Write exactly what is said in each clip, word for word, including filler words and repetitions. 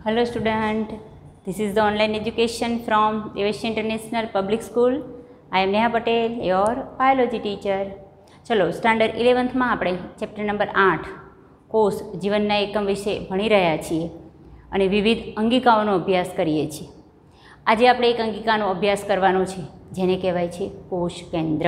Hello student, this is the online education from C H eight International Public School. I am Neha Patel, your biology teacher. ચલો standard ઇલેવન્થમાં આપણે chapter number આઠ કોષ જીવનના એકમ વિશે ભણી રહ્યા છીએ અને વિવિધ અંગિકાઓનો અભ્યાસ કરીએ છીએ. આજે આપણે એક અંગિકાનો અભ્યાસ કરવાનો છે જેને કહેવાય છે કોષ કેન્દ્ર.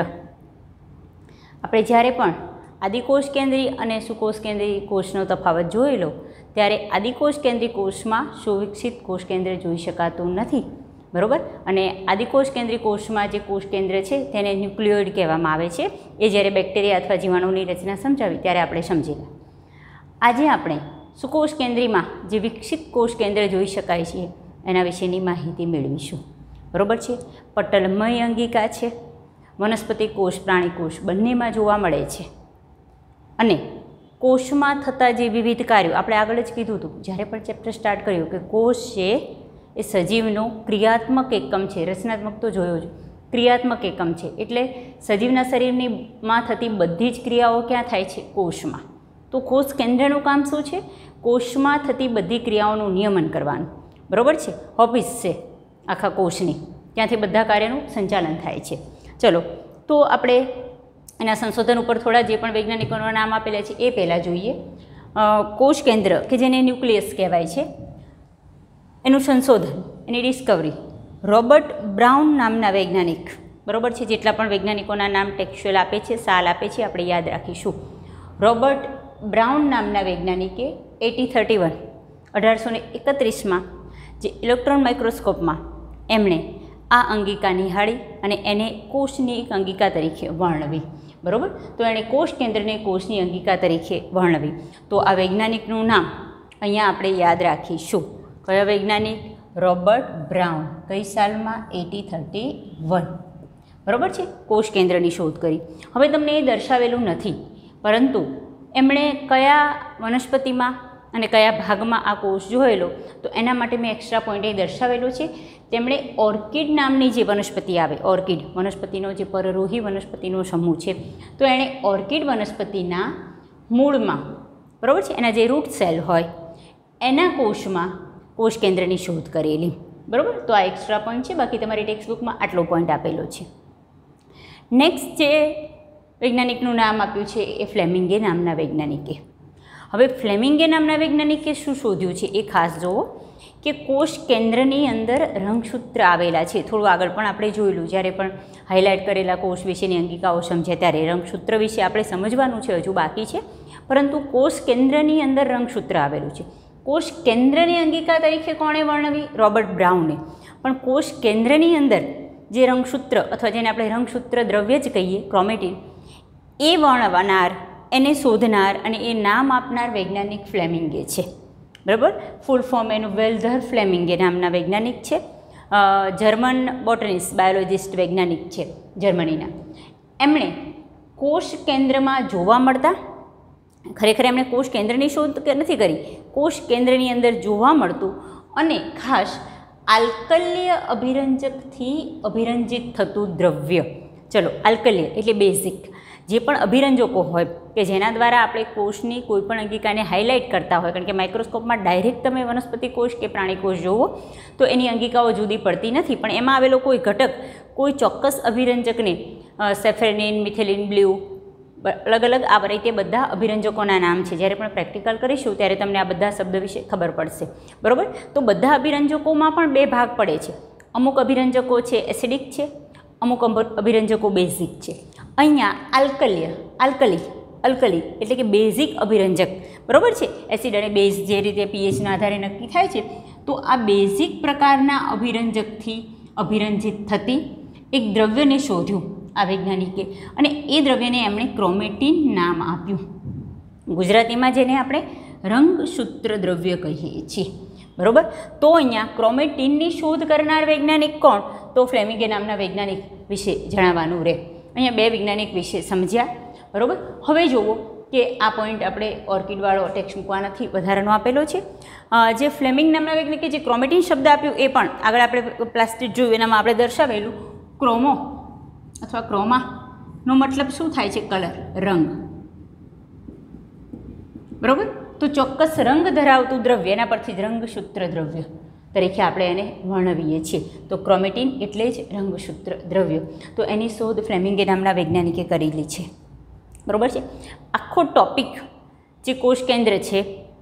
આપણે જ્યારે પણ આદિકોષ કેન્દ્રી અને સુકોષ કેન્દ્રી કોષનો તફાવત જોઈ લો ત્યારે આદિકોષ કેન્દ્રી કોષમાં સુવિકસિત કોષ કેન્દ્ર જોઈ શકાતું નથી, બરાબર. અને આદિકોષ કેન્દ્રી કોષમાં જે કોષ કેન્દ્ર છે તેને ન્યુક્લિયોઇડ કહેવામાં આવે છે. એ જ્યારે બેક્ટેરિયા અથવા જીવાણુની રચના સમજાવી ત્યારે આપણે સમજેલા. આજે આપણે સુકોષ કેન્દ્રીમાં જે વિકસિત કોષ કેન્દ્ર જોઈ શકાય છે એના વિશેની માહિતી મેળવીશું, બરાબર છે. પટલમય અંગિકા છે, વનસ્પતિ કોષ પ્રાણી કોષ બંનેમાં જોવા મળે છે. અને કોષમાં થતા જે વિવિધ કાર્યો આપણે આગળ જ કીધું હતું જ્યારે પણ ચેપ્ટર સ્ટાર્ટ કર્યું કે કોષ છે એ સજીવનો ક્રિયાત્મક એકમ છે. રચનાત્મક તો જોયો જ, ક્રિયાત્મક એકમ છે એટલે સજીવના શરીરની માં થતી બધી જ ક્રિયાઓ ક્યાં થાય છે? કોષમાં. તો કોષ કેન્દ્રનું કામ શું છે? કોષમાં થતી બધી ક્રિયાઓનું નિયમન કરવાનું, બરાબર છે. ઓફિસ છે આખા કોષની, ત્યાંથી બધા કાર્યનું સંચાલન થાય છે. ચલો તો આપણે એના સંશોધન ઉપર થોડા જે પણ વૈજ્ઞાનિકોના નામ આપેલા છે એ પહેલાં જોઈએ. કોષ કેન્દ્ર કે જેને ન્યુક્લિયસ કહેવાય છે એનું સંશોધન, એની ડિસ્કવરી રોબર્ટ બ્રાઉન નામના વૈજ્ઞાનિક, બરાબર છે. જેટલા પણ વૈજ્ઞાનિકોના નામ ટેક્સ્ચ્યુઅલ આપે છે, સાલ આપે છે, આપણે યાદ રાખીશું. રોબર્ટ બ્રાઉન નામના વૈજ્ઞાનિકે એટી થર્ટી વન અઢારસો ને એકત્રીસમાં જે ઇલેક્ટ્રોન માઇક્રોસ્કોપમાં એમણે આ અંગિકા નિહાળી અને એને કોષની એક અંગિકા તરીકે વર્ણવી, બરાબર. તો એણે કોષ કેન્દ્રને કોષની અંગિકા તરીકે વર્ણવી. તો આ વૈજ્ઞાનિકનું નામ અહીંયા આપણે યાદ રાખીશું. કયા વૈજ્ઞાનિક? Robert Brown. કઈ સાલમાં? એટી થર્ટી વન, બરાબર છે. કોષ કેન્દ્રની શોધ કરી. હવે તમને એ દર્શાવેલું નથી, પરંતુ એમણે કયા વનસ્પતિમાં અને કયા ભાગમાં આ કોષ જોયેલો તો એના માટે મેં એક્સ્ટ્રા પોઈન્ટ એ દર્શાવેલો છે. તેમણે ઓર્કિડ નામની જે વનસ્પતિ આવે, ઓર્કિડ વનસ્પતિનો જે પરરૂહી વનસ્પતિનો સમૂહ છે, તો એણે ઓર્કિડ વનસ્પતિના મૂળમાં, બરાબર છે, એના જે રૂટ સેલ હોય એના કોષમાં કોષ કેન્દ્રની શોધ કરેલી, બરાબર. તો આ એક્સ્ટ્રા પોઈન્ટ છે, બાકી તમારી ટેક્સ્ટબુકમાં આટલો પોઈન્ટ આપેલો છે. નેક્સ્ટ જે વૈજ્ઞાનિકનું નામ આપ્યું છે એ ફ્લેમિંગે નામના વૈજ્ઞાનિકે. હવે ફ્લેમિંગે નામના વૈજ્ઞાનિકે શું શોધ્યું છે એ ખાસ જુઓ કે કોષ કેન્દ્રની અંદર રંગસૂત્ર આવેલા છે. થોડું આગળ પણ આપણે જોયેલું, જ્યારે પણ હાઇલાઇટ કરેલા કોષ વિશેની અંગિકાઓ સમજ્યા ત્યારે રંગસૂત્ર વિશે આપણે સમજવાનું છે, હજુ બાકી છે. પરંતુ કોષ કેન્દ્રની અંદર રંગસૂત્ર આવેલું છે. કોષ કેન્દ્રની અંગિકા તરીકે કોણે વર્ણવી? રોબર્ટ બ્રાઉને. પણ કોષ કેન્દ્રની અંદર જે રંગસૂત્ર અથવા જેને આપણે રંગસૂત્ર દ્રવ્ય જ કહીએ, ક્રોમેટિન, એ વર્ણવનાર, એને શોધનાર અને એ નામ આપનાર વૈજ્ઞાનિક ફ્લેમિંગે છે, બરાબર. ફૂલ ફોર્મ એનું વેલ્ધર ફ્લેમિંગે નામના વૈજ્ઞાનિક છે. જર્મન બોટનિસ્ટ, બાયોલોજિસ્ટ વૈજ્ઞાનિક છે જર્મનીના. એમણે કોષ કેન્દ્રમાં જોવા મળતા, ખરેખર એમણે કોષ કેન્દ્રની શોધ નથી કરી, કોષ કેન્દ્રની અંદર જોવા મળતું અને ખાસ આલ્કલ્ય અભિરંજકથી અભિરંજિત થતું દ્રવ્ય. ચલો, આલ્કલ્ય એટલે બેઝિક જે પણ અભિરંજકો હોય કે જેના દ્વારા આપણે કોષની કોઈપણ અંગિકાને હાઇલાઇટ કરતા હોય, કારણ કે માઇક્રોસ્કોપમાં ડાયરેક્ટ તમે વનસ્પતિ કોષ કે પ્રાણી કોષ જોવો તો એની અંગિકાઓ જુદી પડતી નથી, પણ એમાં આવેલો કોઈ ઘટક કોઈ ચોક્કસ અભિરંજકને સેફેરનિન, મિથેલિન બ્લુ, અલગ અલગ આ રીતે બધા અભિરંજકોના નામ છે. જ્યારે પણ પ્રેક્ટિકલ કરીશું ત્યારે તમને આ બધા શબ્દ વિશે ખબર પડશે, બરાબર. તો બધા અભિરંજકોમાં પણ બે ભાગ પડે છે. અમુક અભિરંજકો છે એસિડિક છે, અમુક અભિરંજકો બેઝિક છે. અહીંયા આલ્કલ્ય, આલ્કલી, અલ્કલી એટલે કે બેઝિક અભિરંજક, બરાબર છે. એસિડ અને બેઝ જે રીતે પીએચના આધારે નક્કી થાય છે, તો આ બેઝિક પ્રકારના અભિરંજકથી અભિરંજિત થતી એક દ્રવ્યને શોધ્યું આ વૈજ્ઞાનિકે અને એ દ્રવ્યને એમણે ક્રોમેટિન નામ આપ્યું. ગુજરાતીમાં જેને આપણે રંગસૂત્ર દ્રવ્ય કહીએ છીએ, બરાબર. તો અહીંયા ક્રોમેટિનની શોધ કરનાર વૈજ્ઞાનિક કોણ? તો ફ્લેમિંગે નામના વૈજ્ઞાનિક વિશે જણાવવાનું રહે. અહીંયા બે વૈજ્ઞાનિક વિશે સમજ્યા, બરાબર. હવે જુઓ કે આ પોઈન્ટ આપણે ઓર્કિડવાળો ટેક્સ્ટ મૂકવા નથી, વધારાનો આપેલો છે. જે ફ્લેમિંગ નામના વૈજ્ઞાનિકે જે ક્રોમેટિન શબ્દ આપ્યું એ પણ આગળ આપણે પ્લાસ્ટિક જોયું એનામાં આપણે દર્શાવેલું ક્રોમો અથવા ક્રોમાનો મતલબ શું થાય છે? કલર, રંગ, બરાબર. તો ચોક્કસ રંગ ધરાવતું દ્રવ્ય, એના પરથી જ રંગસૂત્ર દ્રવ્ય તરીકે આપણે એને વર્ણવીએ છીએ. તો ક્રોમેટિન એટલે જ રંગસૂત્ર દ્રવ્ય. તો એની શોધ ફ્લેમિંગે નામના વૈજ્ઞાનિકે કરેલી છે. બરાબર છે. આખો ટોપિક જે કોષ કેન્દ્ર છે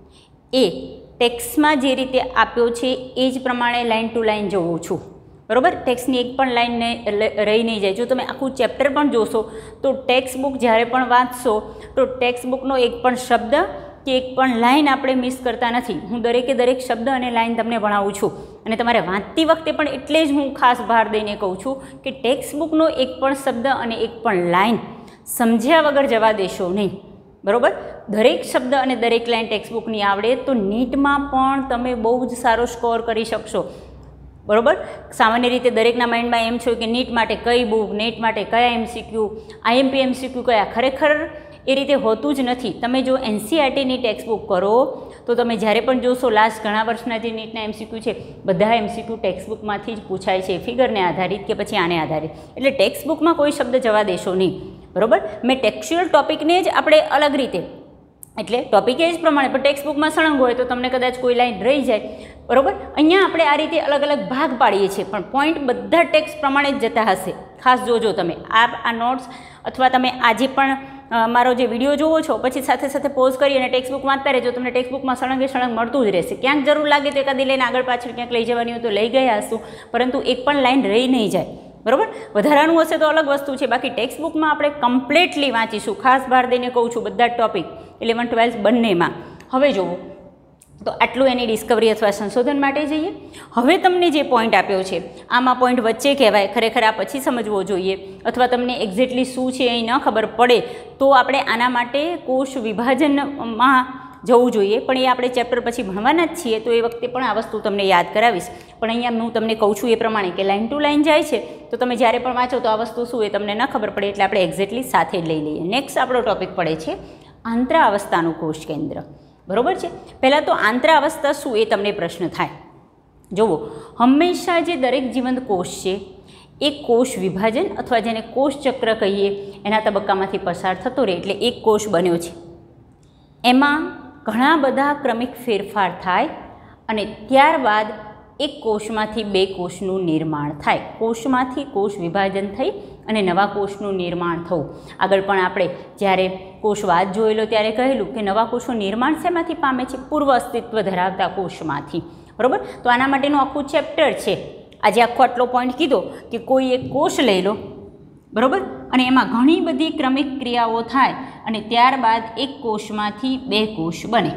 એ ટેક્સ્ટમાં જે રીતે આપ્યો છે એ જ પ્રમાણે લાઇન ટુ લાઇન જોઉં છું. બરાબર. ટેક્સ્ટની એક પણ લાઇન રહી નહીં જાય. જો તમે આખું ચેપ્ટર પણ જોશો તો ટેક્સ્ટ બુક જ્યારે પણ વાંચશો તો ટેક્સ્ટ બુકનો એક પણ શબ્દ કે એક પણ લાઇન આપણે મિસ કરતા નથી. હું દરેકે દરેક શબ્દ અને લાઇન તમને ભણાવું છું અને તમારે વાંચતી વખતે પણ એટલે જ હું ખાસ ભાર દઈને કહું છું કે ટેક્સ્ટ બુકનો એક પણ શબ્દ અને એક પણ લાઇન સમજ્યા વગર જવા દેશો નહીં. બરાબર. દરેક શબ્દ અને દરેક લાઇન ટેક્સ્ટ બુકની આવડે તો નીટમાં પણ તમે બહુ જ સારો સ્કોર કરી શકશો. બરાબર. સામાન્ય રીતે દરેકના માઇન્ડમાં એમ છે કે નીટ માટે કઈ બુક, નીટ માટે કયા એમસીક્યુ, આઈએમપી એમસીક્યુ કયા. ખરેખર એ રીતે હોતું જ નથી. તમે જો એનસીઆરટીની ટેક્સ્ટ બુક કરો તો તમે જ્યારે પણ જોશો લાસ્ટ ઘણા વર્ષના જે નીટના એમસીક્યુ છે બધા એમસીક્યુ ટેક્સ્ટ બુકમાંથી જ પૂછાય છે, ફિગરને આધારિત કે પછી આને આધારિત. એટલે ટેક્સ્ટ બુકમાં કોઈ શબ્દ જવા દેશો નહીં. બરાબર. મેં ટેક્સ્ચ્યુઅલ ટોપિકને જ આપણે અલગ રીતે, એટલે ટોપિક એ જ પ્રમાણે પણ ટેક્સ્ટ બુકમાં સળંગ હોય તો તમને કદાચ કોઈ લાઈન રહી જાય. બરાબર. અહીંયા આપણે આ રીતે અલગ અલગ ભાગ પાડીએ છીએ પણ પોઈન્ટ બધા ટેક્સ્ટ પ્રમાણે જ જતા હશે. ખાસ જોજો તમે આ આ નોટ્સ અથવા તમે આજે પણ મારો જે વિડીયો જોવો છો પછી સાથે સાથે પોઝ કરી અને ટેક્સ્ટ બુક વાંચતા રહેજો. તમને ટેક્સ્ટ બુકમાં સળંગે સળંગ મળતું જ રહેશે. ક્યાંક જરૂર લાગે તો એકાદી લાઈન આગળ પાછળ ક્યાંક લઈ જવાની હોય તો લઈ ગયા હશું, પરંતુ એક પણ લાઈન રહી નહીં જાય. બરાબર. વધારાનું હશે તો અલગ વસ્તુ છે. બાકી ટેક્સ્ટ બુકમાં આપણે કમ્પ્લીટલી વાંચીશું. ખાસ ભાર દઈને કહું છું બધા જ ટોપિક ઇલેવન ટ્વેલ્થ બંનેમાં. હવે જુઓ તો આટલું એની ડિસ્કવરી અથવા સંશોધન માટે જઈએ. હવે તમને જે પોઈન્ટ આપ્યો છે આમાં પોઈન્ટ વચ્ચે કહેવાય, ખરેખર આ પછી સમજવો જોઈએ અથવા તમને એક્ઝેક્ટલી શું છે અહીં ન ખબર પડે તો આપણે આના માટે કોષ વિભાજનમાં જવું જોઈએ. પણ એ આપણે ચેપ્ટર પછી ભણવાના જ છીએ તો એ વખતે પણ આ વસ્તુ તમને યાદ કરાવીશ. પણ અહીંયા હું તમને કહું છું એ પ્રમાણે કે લાઇન ટુ લાઇન જાય છે તો તમે જ્યારે પણ વાંચો તો આ વસ્તુ શું એ તમને ન ખબર પડે એટલે આપણે એક્ઝેક્ટલી સાથે જ લઈ લઈએ. નેક્સ્ટ આપણો ટોપિક પડે છે આંતરાવસ્થાનું કોષ કેન્દ્ર. બરાબર છે. પહેલાં તો આંતરાવસ્થા શું એ તમને પ્રશ્ન થાય. જુઓ, હંમેશા જે દરેક જીવંત કોષ છે એ કોષ વિભાજન અથવા જેને કોષ ચક્ર કહીએ એના તબક્કામાંથી પસાર થતો રહે એટલે એક કોષ બન્યો છે. એમાં ઘણા બધા ક્રમિક ફેરફાર થાય અને ત્યારબાદ એક કોષમાંથી બે કોષનું નિર્માણ થાય. કોષમાંથી કોષ વિભાજન થઈ અને નવા કોષનું નિર્માણ થવું. આગળ પણ આપણે જ્યારે કોષવાદ જોયેલો ત્યારે કહેલું કે નવા કોષો નિર્માણ શેમાંથી પામે છે? પૂર્વ અસ્તિત્વ ધરાવતા કોષમાંથી. બરાબર. તો આના માટેનું આખું ચેપ્ટર છે. આજે આખો આટલો પોઈન્ટ કીધો કે કોઈ એક કોષ લઈ લો. બરાબર. અને એમાં ઘણી બધી ક્રમિક ક્રિયાઓ થાય અને ત્યારબાદ એક કોષમાંથી બે કોષ બને.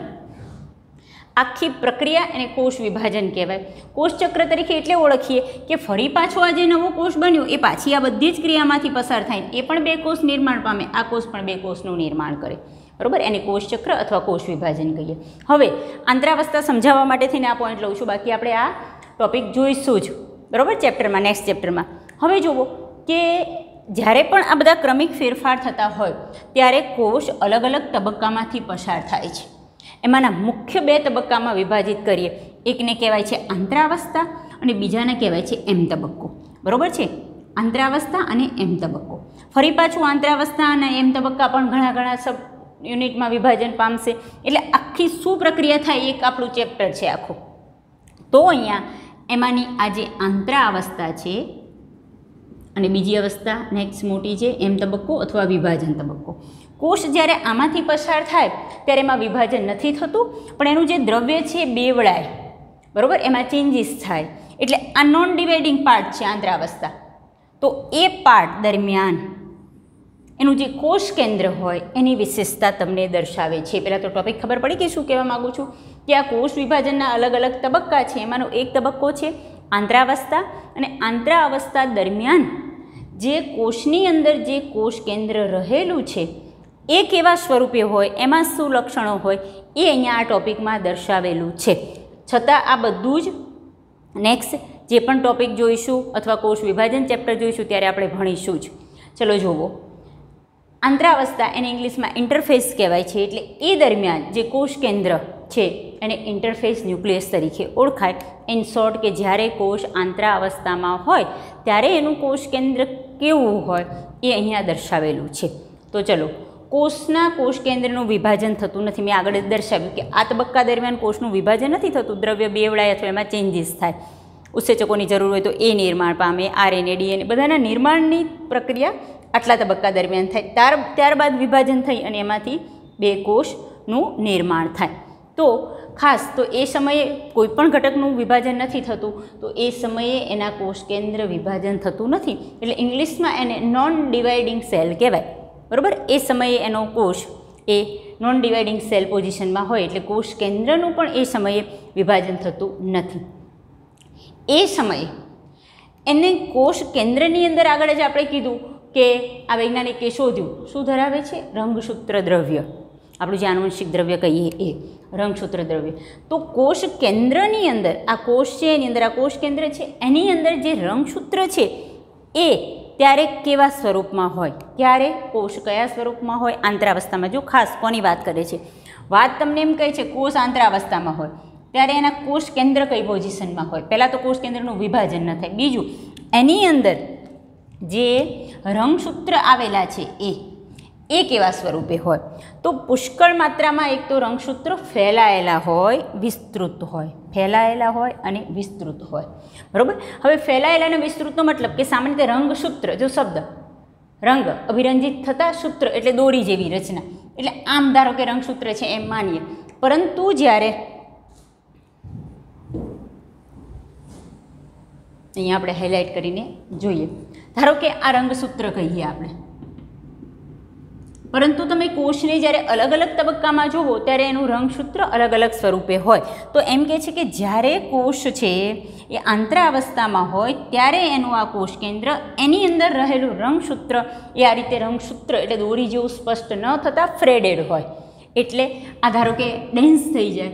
આખી પ્રક્રિયા એને કોષ વિભાજન કહેવાય. કોષ ચક્ર તરીકે એટલે ઓળખીએ કે ફરી પાછો આ જે નવો કોષ બન્યો એ પાછી આ બધી જ ક્રિયામાંથી પસાર થાય, એ પણ બે કોષ નિર્માણ પામે, આ કોષ પણ બે કોષનું નિર્માણ કરે. બરાબર. એને કોષ ચક્ર અથવા કોષ વિભાજન કહીએ. હવે આંતરાવસ્થા સમજાવવા માટે થઈને આ પોઈન્ટ લઉં છું, બાકી આપણે આ ટોપિક જોઈશું જ. બરાબર. ચેપ્ટરમાં, નેક્સ્ટ ચેપ્ટરમાં. હવે જુઓ કે જ્યારે પણ આ બધા ક્રમિક ફેરફાર થતા હોય ત્યારે કોષ અલગ અલગ તબક્કામાંથી પસાર થાય છે. એમાંના મુખ્ય બે તબક્કામાં વિભાજિત કરીએ. એકને કહેવાય છે આંતરાવસ્થા અને બીજાને કહેવાય છે એમ તબક્કો. બરાબર છે. આંતરાવસ્થા અને એમ તબક્કો. ફરી પાછું આંતરાવસ્થા અને એમ તબક્કા પણ ઘણા ઘણા સબ યુનિટમાં વિભાજન પામશે. એટલે આખી શું પ્રક્રિયા થાય એક આપણું ચેપ્ટર છે આખું. તો અહીંયા એમાંની આ જે આંતરાવસ્થા છે અને બીજી અવસ્થા નેક્સ્ટ મોટી છે એમ તબક્કો અથવા વિભાજન તબક્કો. કોષ જ્યારે આમાંથી પસાર થાય ત્યારે એમાં વિભાજન નથી થતું પણ એનું જે દ્રવ્ય છે બેવડાય. બરાબર. એમાં ચેન્જીસ થાય એટલે આ નોન ડિવાઇડિંગ પાર્ટ છે આંતરાવસ્થા. તો એ પાર્ટ દરમિયાન એનું જે કોષ કેન્દ્ર હોય એની વિશેષતા તમને દર્શાવે છે. પહેલાં તો ટોપિક ખબર પડી કે શું કહેવા માગું છું કે આ કોષ વિભાજનના અલગ અલગ તબક્કા છે. એમાંનો એક તબક્કો છે આંતરાવસ્થા અને આંતરાવસ્થા દરમિયાન જે કોષની અંદર જે કોષ કેન્દ્ર રહેલું છે એ કેવા સ્વરૂપે હોય, એમાં શું લક્ષણો હોય એ અહીંયા આ ટોપિકમાં દર્શાવેલું છે. છતાં આ બધું જ નેક્સ્ટ જે પણ ટોપિક જોઈશું અથવા કોષ વિભાજન ચેપ્ટર જોઈશું ત્યારે આપણે ભણીશું જ. ચલો જુઓ, આંતરાવસ્થા એને ઇંગ્લિશમાં ઇન્ટરફેસ કહેવાય છે. એટલે એ દરમિયાન જે કોષ કેન્દ્ર છે એને ઇન્ટરફેસ ન્યુક્લિયસ તરીકે ઓળખાય. ઇન શોર્ટ કે જ્યારે કોષ આંતરાવસ્થામાં હોય ત્યારે એનું કોષ કેન્દ્ર કેવું હોય એ અહીંયા દર્શાવેલું છે. તો ચલો, કોષના કોષ કેન્દ્રનું વિભાજન થતું નથી. મેં આગળ દર્શાવ્યું કે આ તબક્કા દરમિયાન કોષનું વિભાજન નથી થતું, દ્રવ્ય બેવડાય અથવા એમાં ચેન્જીસ થાય. ઉત્સેચકોની જરૂર હોય તો એ નિર્માણ પામે, આરએનએ ડીએનએ બધાના નિર્માણની પ્રક્રિયા આટલા તબક્કા દરમિયાન થાય. ત્યાર ત્યારબાદ વિભાજન થઈ અને એમાંથી બે કોષનું નિર્માણ થાય. તો ખાસ તો એ સમયે કોઈપણ ઘટકનું વિભાજન નથી થતું, તો એ સમયે એના કોષ કેન્દ્ર વિભાજન થતું નથી, એટલે ઇંગ્લિશમાં એને નોન ડિવાઇડિંગ સેલ કહેવાય. બરાબર, એ સમયે એનો કોષ એ નોન ડિવાઇડિંગ સેલ પોઝિશનમાં હોય, એટલે કોષ કેન્દ્રનું પણ એ સમયે વિભાજન થતું નથી. એ સમયે એને કોષ કેન્દ્રની અંદર આગળ જ આપણે કીધું કે આ વૈજ્ઞાનિકે શોધ્યું શું ધરાવે છે, રંગસૂત્ર દ્રવ્ય. આપણું જે આનુવંશિક દ્રવ્ય કહીએ એ રંગસૂત્ર દ્રવ્ય. તો કોષ કેન્દ્રની અંદર આ કોષ છે, એની અંદર આ કોષ કેન્દ્ર છે, એની અંદર જે રંગસૂત્ર છે એ ત્યારે કેવા સ્વરૂપમાં હોય, ત્યારે કોષ કયા સ્વરૂપમાં હોય, આંતરાવસ્થામાં. જો ખાસ કોની વાત કરે છે, વાત તમને એમ કહે છે કોષ આંતરાવસ્થામાં હોય ત્યારે એના કોષ કેન્દ્ર કઈ પોઝિશનમાં હોય. પહેલાં તો કોષ કેન્દ્રનું વિભાજન ન થાય. બીજું, એની અંદર જે રંગસૂત્ર આવેલા છે એ એ કેવા સ્વરૂપે હોય. તો પુષ્કળ માત્રામાં એક તો રંગસૂત્ર ફેલાયેલા હોય, વિસ્તૃત હોય, ફેલાયેલા હોય અને વિસ્તૃત હોય. બરાબર, હવે ફેલાયેલા અને વિસ્તૃતનો મતલબ કે સામાન્ય રીતે રંગસૂત્ર, જો શબ્દ રંગ અભિરંજિત થતા સૂત્ર એટલે દોરી જેવી રચના, એટલે આમ ધારો કે રંગસૂત્ર છે એમ માનીએ. પરંતુ જ્યારે અહીંયા આપણે હાઇલાઇટ કરીને જોઈએ, ધારો કે આ રંગસૂત્ર કહીએ આપણે, પરંતુ તમે કોષને જ્યારે અલગ અલગ તબક્કામાં જુઓ ત્યારે એનું રંગસૂત્ર અલગ અલગ સ્વરૂપે હોય. તો એમ કહે છે કે જ્યારે કોષ છે એ આંતરાવસ્થામાં હોય ત્યારે એનું આ કોષ કેન્દ્ર, એની અંદર રહેલું રંગસૂત્ર એ આ રીતે રંગસૂત્ર એટલે દોરી જેવું સ્પષ્ટ ન થતાં ફ્રેડેડ હોય. એટલે આ ધારો કે ડેન્સ થઈ જાય,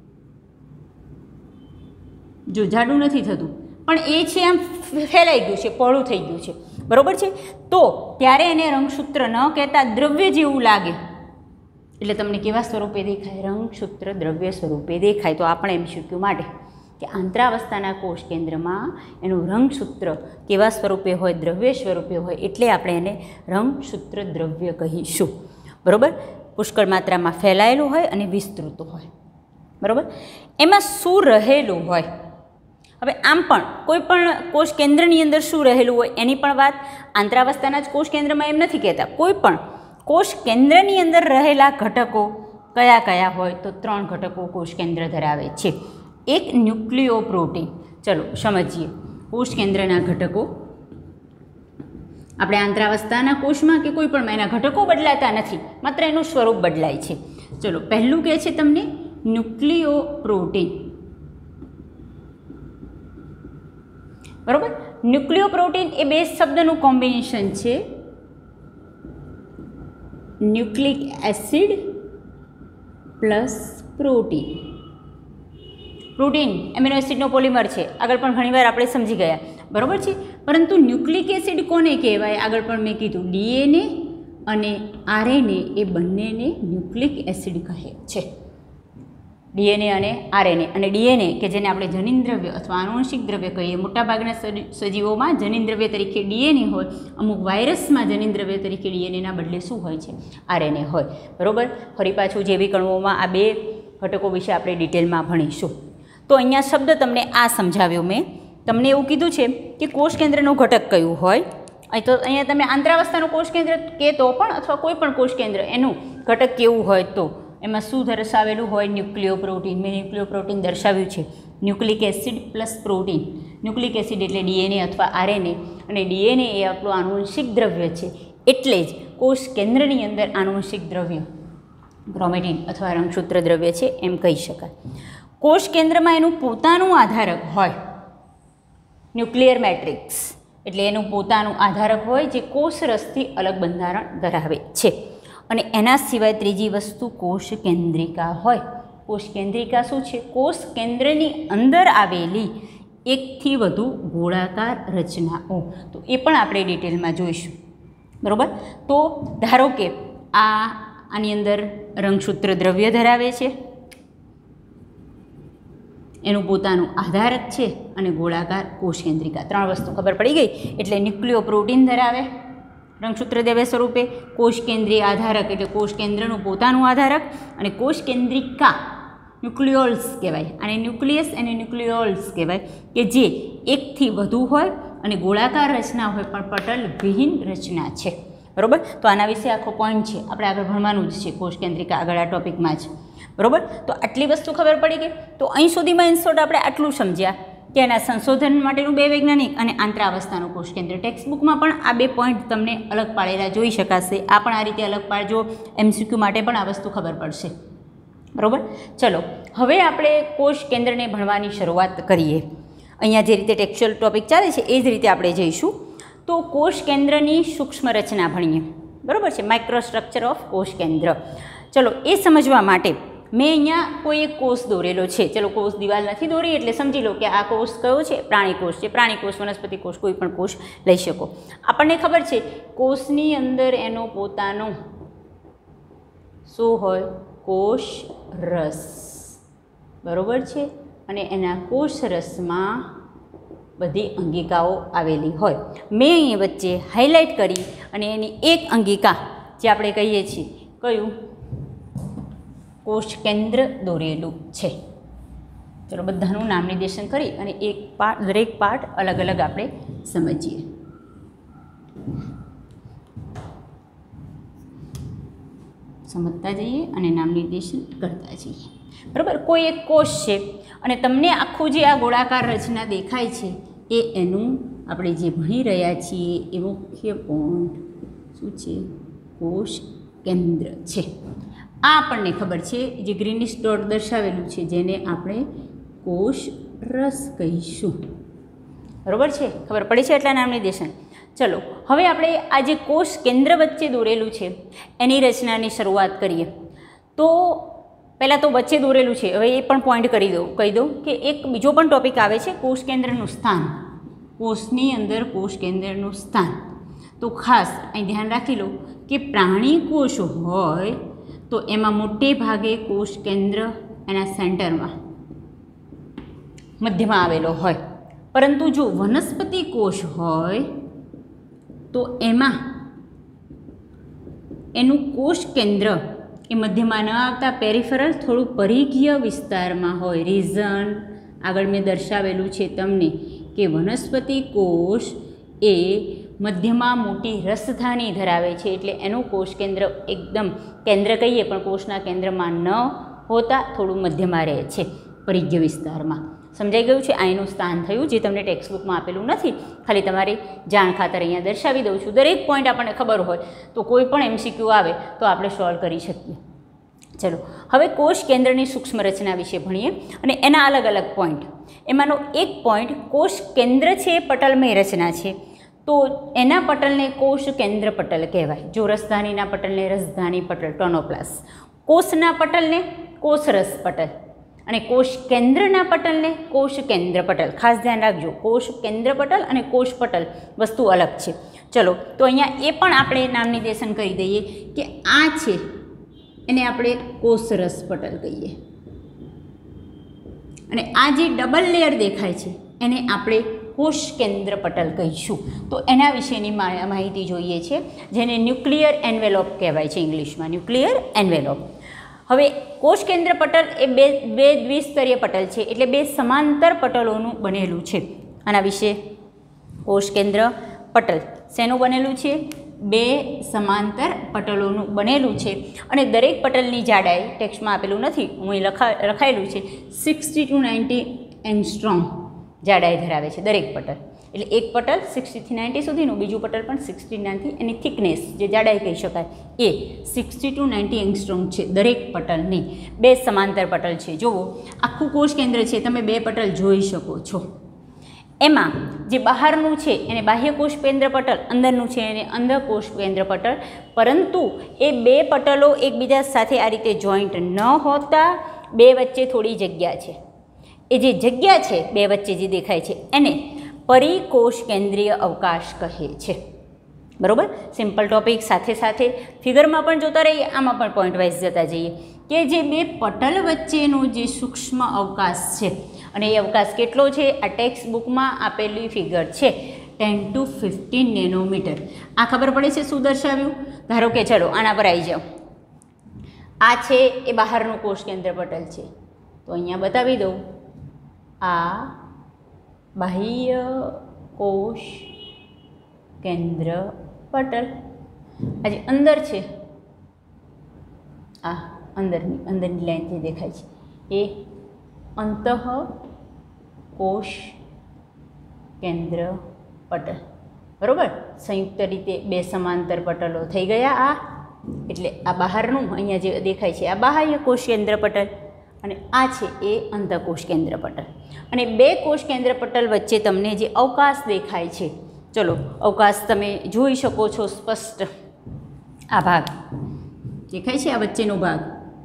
જો જાડું નથી થતું પણ એ છે આમ ફેલાઈ ગયું છે, પહોળું થઈ ગયું છે. બરાબર છે, તો ત્યારે એને રંગસૂત્ર ન કહેતા દ્રવ્ય જેવું લાગે, એટલે તમને કેવા સ્વરૂપે દેખાય, રંગસૂત્ર દ્રવ્ય સ્વરૂપે દેખાય. તો આપણે એમ શીખ્યું માટે કે આંતરાવસ્થાના કોષ કેન્દ્રમાં એનું રંગસૂત્ર કેવા સ્વરૂપે હોય, દ્રવ્ય સ્વરૂપે હોય, એટલે આપણે એને રંગસૂત્ર દ્રવ્ય કહીશું. બરાબર, પુષ્કળ માત્રામાં ફેલાયેલું હોય અને વિસ્તૃત હોય. બરાબર, એમાં શું રહેલું હોય. હવે આમ પણ કોઈ પણ કોષ કેન્દ્રની અંદર શું રહેલું હોય એની પણ વાત આંતરાવસ્થાના જ કોષ કેન્દ્રમાં એમ નથી કહેતા. કોઈ પણ કોષ કેન્દ્રની અંદર રહેલા ઘટકો કયા કયા હોય, તો ત્રણ ઘટકો કોષ કેન્દ્ર ધરાવે છે. એક ન્યુક્લિયો પ્રોટીન. ચલો સમજીએ કોષ કેન્દ્રના ઘટકો. આપણે આંતરાવસ્થાના કોષમાં કે કોઈ પણ એના ઘટકો બદલાતા નથી, માત્ર એનું સ્વરૂપ બદલાય છે. ચલો પહેલું કહે છે તમને ન્યુક્લિયો પ્રોટીન. બરાબર, ન્યુક્લિયો પ્રોટીન એ બે શબ્દનું કોમ્બિનેશન છે, nucleic acid plus protein. Protein amino એસિડનો પોલિમર છે, આગળ પણ ઘણીવાર આપણે સમજી ગયા. બરાબર છે, પરંતુ ન્યુક્લિક એસિડ કોને કહેવાય, આગળ પણ મેં કીધું ડીએનએ અને આરએનએ એ બંનેને ન્યુક્લિક એસિડ કહે છે. ડીએનએ અને આરએનએ. અને ડીએનએ કે જેને આપણે જનીનદ્રવ્ય અથવા આનુવંશિક દ્રવ્ય કહીએ, મોટાભાગના સજીવોમાં જનીનદ્રવ્ય તરીકે ડીએનએ હોય, અમુક વાયરસમાં જનીનદ્રવ્ય તરીકે ડીએનએના બદલે શું હોય છે, આરએનએ હોય. બરાબર, ફરી પાછું જૈવિક અણુઓમાં આ બે ઘટકો વિશે આપણે ડિટેલમાં ભણીશું. તો અહીંયા શબ્દ તમને આ સમજાવ્યો મેં. તમને એવું કીધું છે કે કોષ કેન્દ્રનું ઘટક કયું હોય. અહીં તો અહીંયા તમે આંતરાવસ્થાનું કોષ કેન્દ્ર કહેતો પણ અથવા કોઈ પણ કોષ કેન્દ્ર એનું ઘટક કેવું હોય, તો એમાં શું દર્શાવેલું હોય, ન્યુક્લિયો પ્રોટીન. મેં ન્યુક્લિયો પ્રોટીન દર્શાવ્યું છે, nucleic acid plus protein. Nucleic acid એટલે ડીએનએ અથવા આરએનએ, અને ડીએનએ એ આપણું આનુવંશિક દ્રવ્ય છે, એટલે જ કોષ કેન્દ્રની અંદર આનુવંશિક દ્રવ્ય ક્રોમેટિન અથવા રંગસૂત્ર દ્રવ્ય છે એમ કહી શકાય. કોષ કેન્દ્રમાં એનું પોતાનું આધારક હોય, ન્યુક્લિયર મેટ્રિક્સ એટલે એનું પોતાનું આધારક હોય જે કોષ રસથી અલગ બંધારણ ધરાવે છે. અને એના સિવાય ત્રીજી વસ્તુ કોષ કેન્દ્રિકા હોય. કોષ કેન્દ્રિકા શું છે, કોષ કેન્દ્રની અંદર આવેલી એકથી વધુ ગોળાકાર રચનાઓ. તો એ પણ આપણે ડિટેલમાં જોઈશું. બરાબર, તો ધારો કે આ આની અંદર રંગસૂત્ર દ્રવ્ય ધરાવે છે, એનું પોતાનું આધારક છે અને ગોળાકાર કોષ કેન્દ્રિકા. ત્રણ વસ્તુ ખબર પડી ગઈ. એટલે ન્યુક્લિયો પ્રોટીન ધરાવે, રંગસૂત્ર દ્રવ્ય સ્વરૂપે કોષ કેન્દ્રીય આધારક એટલે કોષ કેન્દ્રનું પોતાનું આધારક અને કોષ કેન્દ્રિકા ન્યુક્લિયોલ્સ કહેવાય. અને ન્યુક્લિયસ અને ન્યુક્લિયોલ્સ કહેવાય કે જે એકથી વધુ હોય અને ગોળાકાર રચના હોય પણ પટલ વિહીન રચના છે. બરાબર. તો આના વિશે આખો પોઈન્ટ છે, આપણે આગળ ભણવાનું જ છે કોષ કેન્દ્રિકા આગળ આ ટોપિકમાં જ. બરાબર. તો આટલી વસ્તુ ખબર પડી ગઈ. તો અહીં સુધીમાં ઇન શોર્ટ આપણે આટલું સમજ્યા કે એના સંશોધન માટેનું બે વૈજ્ઞાનિક અને આંતરાવસ્થાનું કોષ કેન્દ્ર. ટેક્સ્ટબુકમાં પણ આ બે પોઈન્ટ તમને અલગ પાડેલા જોઈ શકાશે. આ પણ આ રીતે અલગ પાડજો, એમસીક્યુ માટે પણ આ વસ્તુ ખબર પડશે. બરાબર. ચલો હવે આપણે કોષ કેન્દ્રને ભણવાની શરૂઆત કરીએ. અહીંયા જે રીતે ટેક્સ્ચ્યુઅલ ટોપિક ચાલે છે એ જ રીતે આપણે જઈશું. તો કોષ કેન્દ્રની સૂક્ષ્મ રચના ભણીએ. બરાબર છે, માઇક્રોસ્ટ્રક્ચર ઓફ કોષ કેન્દ્ર. ચલો એ સમજવા માટે મેં અહીંયા કોઈ એક કોષ દોરેલો છે. ચલો કોષ દિવાલ નથી દોરી એટલે સમજી લો કે આ કોષ કયો છે, પ્રાણી કોષ છે. પ્રાણી કોષ, વનસ્પતિ કોષ, કોઈ પણ કોષ લઈ શકો. આપણને ખબર છે કોષની અંદર એનો પોતાનો શું હોય, કોષ રસ. બરાબર છે. અને એના કોષ રસમાં બધી અંગિકાઓ આવેલી હોય. મેં અહીં વચ્ચે હાઇલાઇટ કરી અને એની એક અંગિકા જે આપણે કહીએ છીએ કયું, કોષ કેન્દ્ર દોરેલું છે. ચલો બધાનું નામ નિર્દેશન કરી અને એક પાર્ટ દરેક પાર્ટ અલગ અલગ આપણે સમજીએ. સમજતા જઈએ અને નામ નિર્દેશન કરતા જઈએ. બરાબર. કોઈ એક કોષ છે અને તમને આખું જે આ ગોળાકાર રચના દેખાય છે એ એનું આપણે જે ભણી રહ્યા છીએ એ મુખ્ય પોઈન્ટ શું છે, કોષ કેન્દ્ર છે. આ આપણને ખબર છે, જે ગ્રીનિશ ડોટ દર્શાવેલું છે જેને આપણે કોષ રસ કહીશું. બરાબર છે, ખબર પડી છે એટલા નામ નિર્દેશન. ચલો હવે આપણે આ જે કોષ કેન્દ્ર વચ્ચે દોરેલું છે એની રચનાની શરૂઆત કરીએ. તો પહેલાં તો વચ્ચે દોરેલું છે, હવે એ પણ પોઈન્ટ કરી દઉં કહી દઉં કે એક બીજો પણ ટોપિક આવે છે કોષ કેન્દ્રનું સ્થાન. કોષની અંદર કોષ કેન્દ્રનું સ્થાન. તો ખાસ અહીં ધ્યાન રાખી લો કે પ્રાણી કોષ હોય તો એમાં મોટે ભાગે કોષ કેન્દ્ર એના સેન્ટરમાં મધ્યમાં આવેલો હોય. પરંતુ જો વનસ્પતિ કોષ હોય તો એમાં એનું કોષ કેન્દ્ર એ મધ્યમાં ન આવતા પેરિફેરલ થોડું પરિઘીય વિસ્તારમાં હોય. રીઝન આગળ મેં દર્શાવેલું છે તમને કે વનસ્પતિ કોષ એ મધ્યમાં મોટી રસધાની ધરાવે છે એટલે એનું કોષ કેન્દ્ર એકદમ કેન્દ્ર કહીએ પણ કોષના કેન્દ્રમાં ન હોતા થોડું મધ્યમાં રહે છે, પરિઘ્ય વિસ્તારમાં. સમજાઈ ગયું છે? આ એનું સ્થાન થયું જે તમને ટેક્સ્ટબુકમાં આપેલું નથી, ખાલી તમારી જાણ ખાતર અહીંયા દર્શાવી દઉં છું. દરેક પોઈન્ટ આપણને ખબર હોય તો કોઈ પણ એમસીક્યુ આવે તો આપણે સોલ્વ કરી શકીએ. ચલો હવે કોષ કેન્દ્રની સૂક્ષ્મ રચના વિશે ભણીએ અને એના અલગ અલગ પોઈન્ટ. એમાંનો એક પોઈન્ટ, કોષ કેન્દ્ર છે એ પટલમય રચના છે તો એના પટલને કોષ કેન્દ્ર પટલ કહેવાય. જો રસધાનીના પટલને રસધાની પટલ ટોનોપ્લાસ, કોષના પટલને કોષરસ પટલ અને કોષ કેન્દ્રના પટલને કોષ કેન્દ્ર પટલ. ખાસ ધ્યાન રાખજો, કોષ કેન્દ્ર પટલ અને કોષ પટલ વસ્તુ અલગ છે. ચલો તો અહીંયા એ પણ આપણે નામ નિર્દેશન કરી દઈએ કે આ છે એને આપણે કોષરસ પટલ કહીએ અને આ જે ડબલ લેયર દેખાય છે એને આપણે કોષ કેન્દ્ર પટલ કહીશું. તો એના વિશેની માહિતી જોઈએ છે જેને ન્યુક્લિયર એન્વેલોપ કહેવાય છે ઇંગ્લિશમાં, ન્યુક્લિયર એન્વેલોપ. હવે કોષ કેન્દ્ર પટલ એ બે બે દ્વિસ્તરીય પટલ છે એટલે બે સમાંતર પટલોનું બનેલું છે. આના વિશે કોષ કેન્દ્ર પટલ શેનું બનેલું છે? બે સમાંતર પટલોનું બનેલું છે અને દરેક પટલની જાડાઈ ટેક્સ્ટમાં આપેલું નથી, હું અહીં લખા લખાયેલું છે સિક્સટી ટુ નાઇન્ટી એંગસ્ટ્રોમ જાડાઈ ધરાવે છે દરેક પટલ. એટલે એક પટલ સિક્સટીથી નાઇન્ટી સુધીનું, બીજું પટલ પણ સિક્સટી નાઇન્ટી, એની થિકનેસ જે જાડાઈ કહી શકાય એ સિક્સટી ટુ નાઇન્ટી એંગસ્ટ્રોમ છે દરેક પટલની. બે સમાંતર પટલ છે. જુઓ આખું કોષ કેન્દ્ર છે, તમે બે પટલ જોઈ શકો છો. એમાં જે બહારનું છે એને બાહ્ય કોષ કેન્દ્ર પટલ, અંદરનું છે એને અંદર કોષ કેન્દ્ર પટલ. પરંતુ એ બે પટલો એકબીજા સાથે આ રીતે જોઈન્ટ ન હોતા બે વચ્ચે થોડી જગ્યા છે. એ જે જગ્યા છે બે વચ્ચે જે દેખાય છે એને પરિકોષ કેન્દ્રીય અવકાશ કહે છે. બરાબર? સિમ્પલ ટોપિક સાથે સાથે ફિગરમાં પણ જોતા રહીએ, આમાં પણ પોઈન્ટ વાઇઝ જતા જઈએ કે જે બે પટલ વચ્ચેનો જે સૂક્ષ્મ અવકાશ છે અને એ અવકાશ કેટલો છે આ ટેક્સ્ટ બુકમાં આપેલી ફિગર છે. Ten to fifteen nanometre. આ ખબર પડે છે શું દર્શાવ્યું? ધારો કે ચલો આના પર આવી જાઓ. આ છે એ બહારનું કોષ કેન્દ્ર પટલ છે, તો અહીંયા બતાવી દઉં. આ બાહ્ય કોષ કેન્દ્ર પટલ. આ જે અંદર છે, આ અંદરની અંદરની લાઈન જે દેખાય છે એ અંતઃ કોષ કેન્દ્ર પટલ. બરાબર, સંયુક્ત રીતે બે સમાંતર પટલો થઈ ગયા. આ એટલે આ બહારનું અહીંયા જે દેખાય છે આ બાહ્ય કોષ કેન્દ્ર પટલ, અને આ છે એ અંતઃકોષ કેન્દ્ર પટલ. અને બે કોષ કેન્દ્ર પટલ વચ્ચે તમને જે અવકાશ દેખાય છે, ચલો અવકાશ તમે જોઈ શકો છો સ્પષ્ટ. આ ભાગ દેખાય છે, આ વચ્ચેનો ભાગ,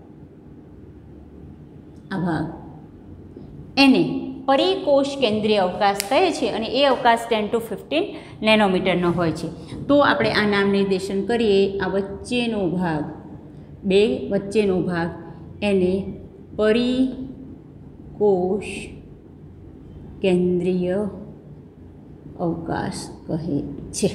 આ ભાગ એને પરિકોષ કેન્દ્રીય અવકાશ કહે છે, અને એ અવકાશ ટેન ટુ ફિફ્ટીન નેનોમીટરનો હોય છે. તો આપણે આ નામ નિર્દેશન કરીએ. આ વચ્ચેનો ભાગ, બે વચ્ચેનો ભાગ એને પરિકોષ કેન્દ્રીય અવકાશ કહે છે.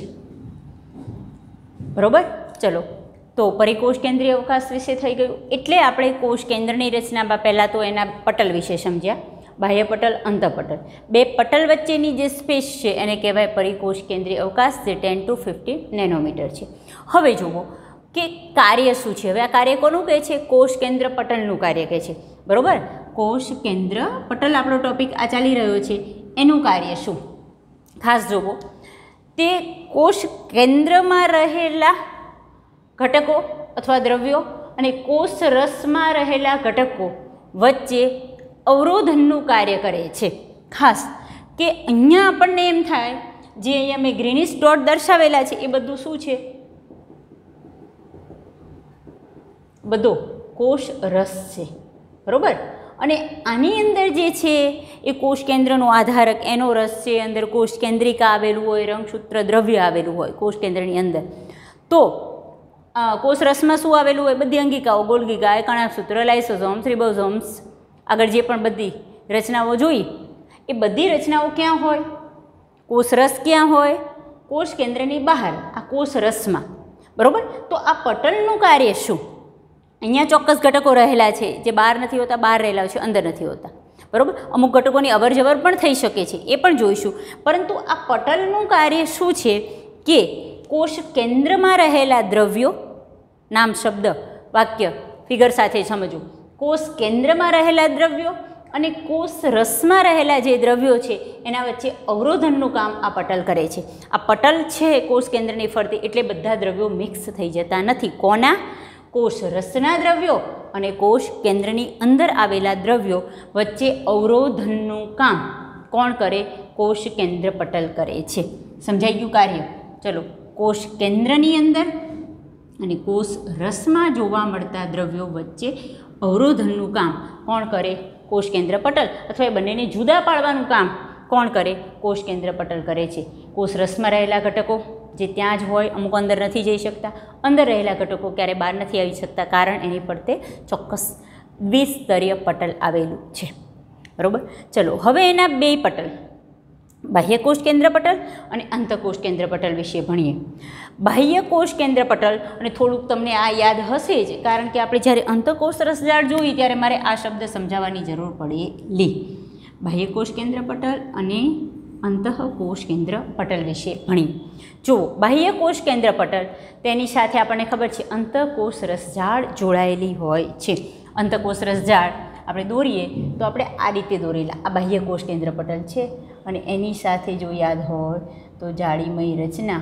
બરાબર, ચલો તો પરિકોષ કેન્દ્રીય અવકાશ વિશે થઈ ગયું. એટલે આપણે કોષ કેન્દ્રની રચનામાં પહેલાં તો એના પટલ વિશે સમજ્યા, બાહ્ય પટલ, અંતઃપટલ. બે પટલ વચ્ચેની જે સ્પેસ છે એને કહેવાય પરિકોષ કેન્દ્રીય અવકાશ, જે ટેન ટુ ફિફ્ટીન નેનોમીટર છે. હવે જુઓ કે કાર્ય શું છે. હવે આ કાર્ય કોનું કહે છે? કોષ કેન્દ્ર પટલનું કાર્ય કહે છે. બરાબર, કોષ કેન્દ્ર પટલ આપણો ટોપિક આ ચાલી રહ્યો છે. એનું કાર્ય શું? ખાસ જુઓ, તે કોષ કેન્દ્રમાં રહેલા ઘટકો અથવા દ્રવ્યો અને કોષ રસમાં રહેલા ઘટકો વચ્ચે અવરોધનનું કાર્ય કરે છે. ખાસ કે અહીંયા આપણને એમ થાય, જે અહીંયા મેં ગ્રીનિશ ડોટ દર્શાવેલા છે એ બધું શું છે? બધો કોષ રસ છે. બરાબર, અને આની અંદર જે છે એ કોષ કેન્દ્રનો આધારક એનો રસ છે. અંદર કોષ કેન્દ્રિકા આવેલું હોય, રંગસૂત્ર દ્રવ્ય આવેલું હોય કોષ કેન્દ્રની અંદર. તો કોષ રસમાં શું આવેલું હોય? બધી અંગિકાઓ, ગોલ્ગિકા, કણાભસૂત્ર, લાઇસોઝોમ્સ, રિબોઝોમ્સ, આગળ જે પણ બધી રચનાઓ જોઈ એ બધી રચનાઓ ક્યાં હોય? કોષ રસ ક્યાં હોય? કોષ કેન્દ્રની બહાર, આ કોષ રસમાં. બરાબર, તો આ પટલનું કાર્ય શું? અહીંયા ચોક્કસ ઘટકો રહેલા છે જે બહાર નથી હોતા, બહાર રહેલા છે, અંદર નથી હોતા. બરાબર, અમુક ઘટકોની અવર જવર પણ થઈ શકે છે, એ પણ જોઈશું. પરંતુ આ પટલનું કાર્ય શું છે કે કોષ કેન્દ્રમાં રહેલા દ્રવ્યો, નામ, શબ્દ, વાક્ય, ફિગર સાથે સમજવું. કોષ કેન્દ્રમાં રહેલા દ્રવ્યો અને કોષ રસમાં રહેલા જે દ્રવ્યો છે એના વચ્ચે અવરોધનનું કામ આ પટલ કરે છે. આ પટલ છે કોષ કેન્દ્રની ફરતે, એટલે બધા દ્રવ્યો મિક્સ થઈ જતા નથી. કોના? કોષ રસના દ્રવ્યો અને કોષ કેન્દ્રની અંદર આવેલા દ્રવ્યો વચ્ચે અવરોધનનું કામ કોણ કરે? કોષ કેન્દ્ર પટલ કરે છે. સમજાઈ ગયું કાર્ય? ચલો, કોષ કેન્દ્રની અંદર અને કોષ રસમાં જોવા મળતા દ્રવ્યો વચ્ચે અવરોધનનું કામ કોણ કરે? કોષ કેન્દ્ર પટલ. અથવા એ બંનેને જુદા પાડવાનું કામ કોણ કરે? કોષ કેન્દ્ર પટલ કરે છે. કોષ રસમાં રહેલા ઘટકો જે ત્યાં જ હોય, અમુક અંદર નથી જઈ શકતા. અંદર રહેલા ઘટકો ક્યારે બહાર નથી આવી શકતા, કારણ એની ફરતે ચોક્કસ દ્વિસ્તરીય પટલ આવેલું છે. બરાબર, ચલો હવે એના બે પટલ, બાહ્ય કોષ કેન્દ્ર પટલ અને અંતઃકોષ કેન્દ્ર પટલ વિશે ભણીએ. બાહ્ય કોષ કેન્દ્ર પટલ, અને થોડુંક તમને આ યાદ હશે જ, કારણ કે આપણે જ્યારે અંતઃકોષ રસજાળ જોઈ ત્યારે મારે આ શબ્દ સમજાવવાની જરૂર પડેલી. બાહ્ય કોષ કેન્દ્ર પટલ અને અંતઃકોષ કેન્દ્ર પટલ વિશે ભણીએ. જુઓ, બાહ્ય કોષ કેન્દ્ર પટલ, તેની સાથે આપણને ખબર છે અંતઃકોષ રસજાળ જોડાયેલી હોય છે. અંતઃકોષ રસજાળ આપણે દોરીએ તો આપણે આ રીતે દોરેલા આ બાહ્ય કોષ કેન્દ્ર પટલ છે, અને એની સાથે જો યાદ હોય તો જાળીમય રચના,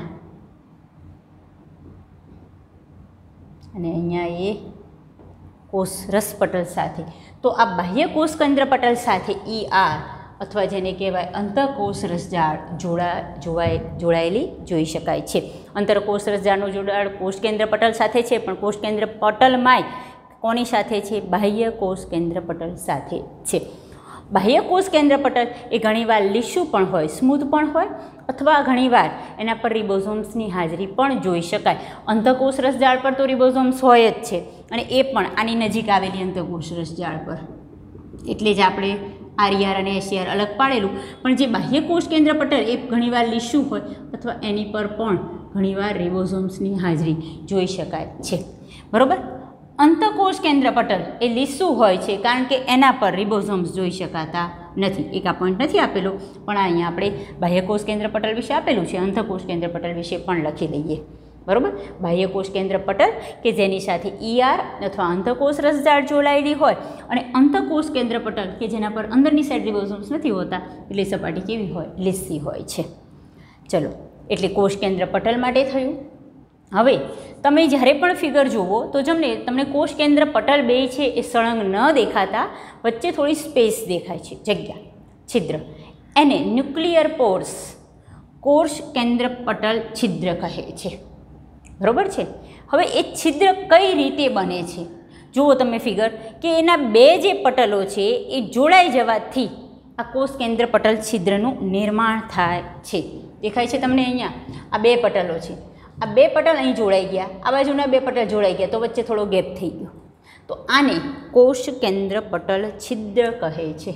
અને અહીંયા એ કોષ રસ પટલ સાથે. તો આ બાહ્ય કોષ કેન્દ્ર પટલ સાથે ઈ આર અથવા જેને કહેવાય અંતઃકોષ રસજાળ જોડા જોવાય જોડાયેલી જોઈ શકાય છે. અંતરકોષ રસજાળનું જોડાણ કોષ કેન્દ્ર પટલ સાથે છે, પણ કોષ કેન્દ્ર પટલમાંય કોની સાથે છે? બાહ્ય કોષ કેન્દ્ર પટલ સાથે છે. બાહ્ય કોષ કેન્દ્ર પટલ એ ઘણીવાર લીસું પણ હોય, સ્મૂથ પણ હોય, અથવા ઘણીવાર એના પર રિબોઝોમ્સની હાજરી પણ જોઈ શકાય. અંતઃકોષ રસજાળ પર તો રિબોઝોમ્સ હોય જ છે, અને એ પણ આની નજીક આવેલી અંતઃકોષ રસજાળ પર. એટલે જ આપણે આરઈઆર અને એસઈઆર અલગ પાડેલું, પણ જે બાહ્ય કોષ કેન્દ્ર પટલ એ ઘણીવાર લીસું હોય અથવા એની પર પણ ઘણીવાર રિબોઝોમ્સની હાજરી જોઈ શકાય છે. બરાબર. અંતઃકોષ કેન્દ્ર પટલ એ લીસું હોય છે કારણ કે એના પર રિબોઝોમ્સ જોઈ શકાતા નથી. એક આ પોઈન્ટ નથી આપેલો, પણ અહીંયા આપણે બાહ્યકોષ કેન્દ્ર પટલ વિશે આપેલું છે, અંતઃકોષ કેન્દ્ર પટલ વિશે પણ લખી લઈએ. બરાબર. બાહ્યકોષ કેન્દ્ર પટલ કે જેની સાથે ઈઆર અથવા અંતઃકોષ રસજાળ જોડાયેલી હોય, અને અંતઃકોષ કેન્દ્ર પટલ કે જેના પર અંદરની સાઈડ રિબોઝોમ્સ નથી હોતા, એટલે સપાટી કેવી હોય? લીસી હોય છે. ચલો, એટલે કોષ કેન્દ્ર પટલ માટે થયું. હવે તમે જ્યારે પણ ફિગર જુઓ તો જમને તમને કોષ કેન્દ્ર પટલ બે છે એ સળંગ ન દેખાતા વચ્ચે થોડી સ્પેસ દેખાય છે, જગ્યા, છિદ્ર. એને ન્યુક્લિયર પોર્સ, કોષ કેન્દ્ર પટલ છિદ્ર કહે છે. બરાબર છે. હવે એ છિદ્ર કઈ રીતે બને છે? જુઓ તમે ફિગર કે એના બે જે પટલો છે એ જોડાઈ જવાથી આ કોષ કેન્દ્ર પટલ છિદ્રનું નિર્માણ થાય છે. દેખાય છે તમને અહીંયા? આ બે પટલો છે, આ બે પટલ અહીં જોડાઈ ગયા, આ બાજુના બે પટલ જોડાઈ ગયા, તો વચ્ચે થોડો ગેપ થઈ ગયો, તો આને કોષ કેન્દ્ર પટલ છિદ્ર કહે છે.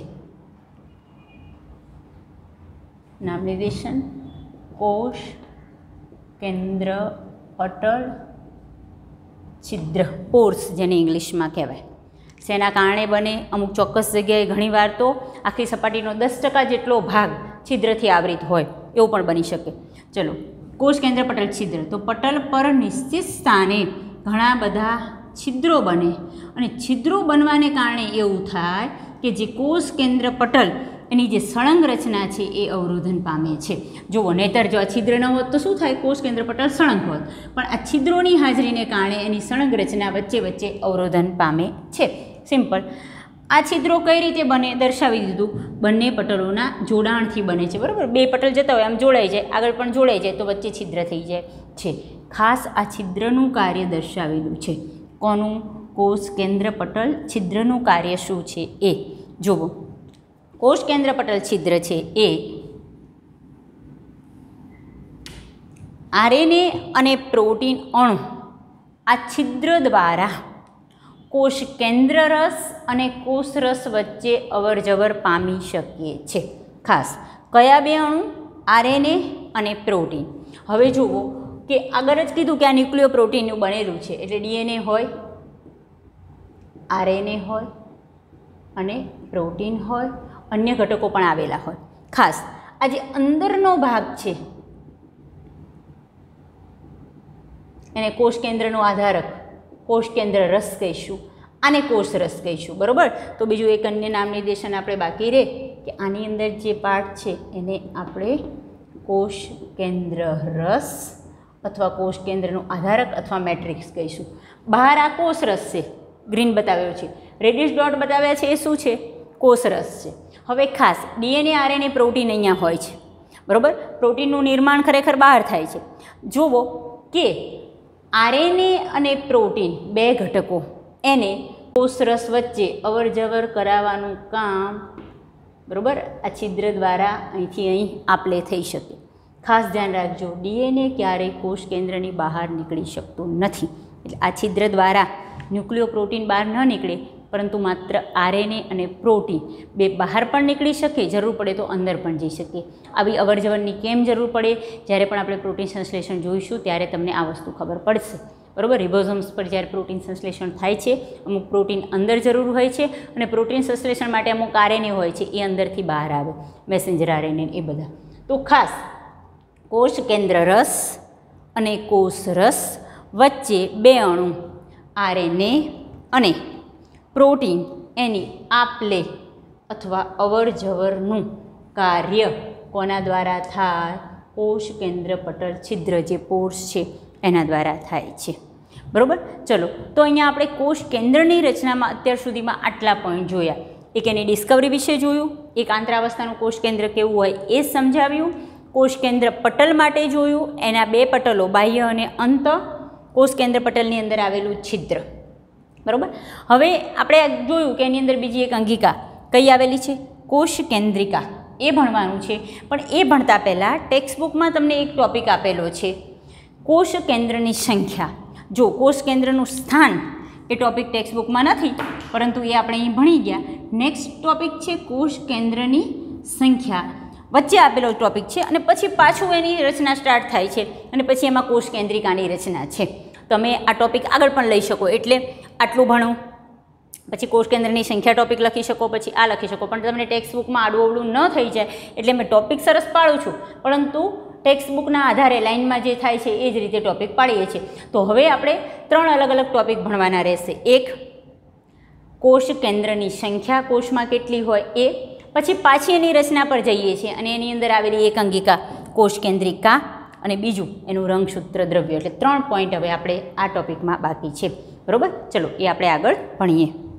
નામ નિર્દેશન કોષ કેન્દ્ર પટલ છિદ્ર, પોર્સ જેને ઇંગ્લિશમાં કહેવાય. શેના કારણે બને? અમુક ચોક્કસ જગ્યાએ ઘણીવાર તો આખી સપાટીનો દસ ટકા જેટલો ભાગ છિદ્રથી આવરિત હોય એવું પણ બની શકે. ચલો, કોષ કેન્દ્ર પટલ છિદ્ર, તો પટલ પર નિશ્ચિત સ્થાને ઘણા બધા છિદ્રો બને, અને છિદ્રો બનવાને કારણે એવું થાય કે જે કોષ કેન્દ્ર પટલ એની જે સળંગ રચના છે એ અવરોધન પામે છે. જુઓ, નહીતર જો આ છિદ્ર ન હોત તો શું થાય? કોષ કેન્દ્ર પટલ સળંગ હોત, પણ આ છિદ્રોની હાજરીને કારણે એની સળંગ રચના વચ્ચે વચ્ચે અવરોધન પામે છે. સિમ્પલ. આ છિદ્રો કઈ રીતે બને દર્શાવી દીધું. બંને પટલોના જોડાણથી બને છે. બરાબર. બે પટલ જતા હોય આમ જોડાઈ જાય, આગળ પણ જોડાઈ જાય તો વચ્ચે છિદ્ર થઈ જાય છે. ખાસ આ છિદ્રનું કાર્ય દર્શાવેલું છે. કોનું? કોષ કેન્દ્ર પટલ છિદ્રનું કાર્ય શું છે એ જુઓ. કોષ કેન્દ્ર પટલ છિદ્ર છે એ આરએનએ અને પ્રોટીન અણુ આ છિદ્ર દ્વારા કોષ કેન્દ્ર રસ અને કોષ રસ વચ્ચે અવરજવર પામી શકીએ છે. ખાસ કયા બે અણુ? આરએનએ અને પ્રોટીન. હવે જુઓ કે આગળ જ કીધું કે આ ન્યુક્લિયો પ્રોટીનનું બનેલું છે, એટલે ડીએનએ હોય, આરએનએ હોય અને પ્રોટીન હોય, અન્ય ઘટકો પણ આવેલા હોય. ખાસ આ જે અંદરનો ભાગ છે એને કોષ કેન્દ્રનો આધારક કોષ કેન્દ્ર રસ કહીશું, આને કોષ રસ કહીશું. બરાબર. તો બીજું એક અન્ય નામ નિર્દેશન આપણે બાકી રહે કે આની અંદર જે પાર્ટ છે એને આપણે કોષ કેન્દ્ર રસ અથવા કોષ કેન્દ્રનું આધારક અથવા મેટ્રિક્સ કહીશું. બહાર આ કોષ રસ છે, ગ્રીન બતાવ્યો છે, રેડિશ ડોટ બતાવ્યા છે એ શું છે? કોષ રસ છે. હવે ખાસ ડીએનએ આરએનએ પ્રોટીન અહીંયા હોય છે. બરાબર. પ્રોટીનનું નિર્માણ ખરેખર બહાર થાય છે. જુઓ કે આરએનએ અને પ્રોટીન બે ઘટકો એને કોષ રસ વચ્ચે અવર જવર કરાવવાનું કામ બરાબર આ છિદ્ર દ્વારા અહીંથી અહીં આપલે થઈ શકે. ખાસ ધ્યાન રાખજો, ડીએનએ ક્યારેય કોષ કેન્દ્રની બહાર નીકળી શકતું નથી. એટલે આ છિદ્ર દ્વારા ન્યુક્લિયો પ્રોટીન બહાર ન નીકળે, પરંતુ માત્ર આરએનએ અને પ્રોટીન બે બહાર પણ નીકળી શકે, જરૂર પડે તો અંદર પણ જઈ શકે. આવી અવરજવરની કેમ જરૂર પડે? જ્યારે પણ આપણે પ્રોટીન સંશ્લેષણ જોઈશું ત્યારે તમને આ વસ્તુ ખબર પડશે. બરાબર. રિબોઝોમ્સ પર જ્યારે પ્રોટીન સંશ્લેષણ થાય છે, અમુક પ્રોટીન અંદર જરૂર હોય છે, અને પ્રોટીન સંશ્લેષણ માટે અમુક આરએનએ હોય છે એ અંદરથી બહાર આવે, મેસેન્જર આરએનએ એ બધા. તો ખાસ કોષ કેન્દ્ર રસ અને કોષ રસ વચ્ચે બે અણુ આરએનએ અને પ્રોટીન એની આપલે અથવા અવર જવરનું કાર્ય કોના દ્વારા થાય? કોષ કેન્દ્ર પટલ છિદ્ર જે પોર્સ છે એના દ્વારા થાય છે. બરાબર. ચલો, તો અહીંયા આપણે કોષ કેન્દ્રની રચનામાં અત્યાર સુધીમાં આટલા પોઈન્ટ જોયા. એક એની ડિસ્કવરી વિશે જોયું, એક આંતરાવસ્થાનું કોષ કેન્દ્ર કેવું હોય એ સમજાવ્યું, કોષ કેન્દ્ર પટલ માટે જોયું, એના બે પટલો બાહ્ય અને અંત, કોષ કેન્દ્ર પટલની અંદર આવેલું છિદ્ર. બરાબર. હવે આપણે જોયું કે એની અંદર બીજી એક અંગિકા કઈ આવેલી છે? કોષ કેન્દ્રિકા. એ ભણવાનું છે, પણ એ ભણતા પહેલાં ટેક્સ્ટ બુકમાં તમને એક ટૉપિક આપેલો છે, કોષ કેન્દ્રની સંખ્યા. જો કોષ કેન્દ્રનું સ્થાન એ ટૉપિક ટેક્સ્ટ બુકમાં નથી, પરંતુ એ આપણે અહીં ભણી ગયા. નેક્સ્ટ ટોપિક છે કોષ કેન્દ્રની સંખ્યા. વચ્ચે આપેલો ટોપિક છે અને પછી પાછું એની રચના સ્ટાર્ટ થાય છે અને પછી એમાં કોષ કેન્દ્રિકાની રચના છે. તમે આ ટોપિક આગળ પણ લઈ શકો, એટલે આટલું ભણો, પછી કોષ કેન્દ્રની સંખ્યા ટોપિક લખી શકો, પછી આ લખી શકો. પણ તમને ટેક્સ્ટ બુકમાં આડું અવડું ન થઈ જાય એટલે મેં ટોપિક સરસ પાડું છું, પરંતુ ટેક્સ્ટ બુકના આધારે લાઇનમાં જે થાય છે એ જ રીતે ટોપિક પાડીએ છીએ. તો હવે આપણે ત્રણ અલગ અલગ ટોપિક ભણવાના રહેશે. એક, કોષ કેન્દ્રની સંખ્યા કોષમાં કેટલી હોય એ, પછી પાછી એની રચના પર જઈએ છીએ અને એની અંદર આવેલી એક અંગિકા કોષ કેન્દ્રિકા, અને બીજું એનું રંગસૂત્ર દ્રવ્ય. એટલે ત્રણ પોઈન્ટ હવે આપણે આ ટોપિકમાં બાકી છે. બરાબર, ચલો એ આપણે આગળ ભણીએ.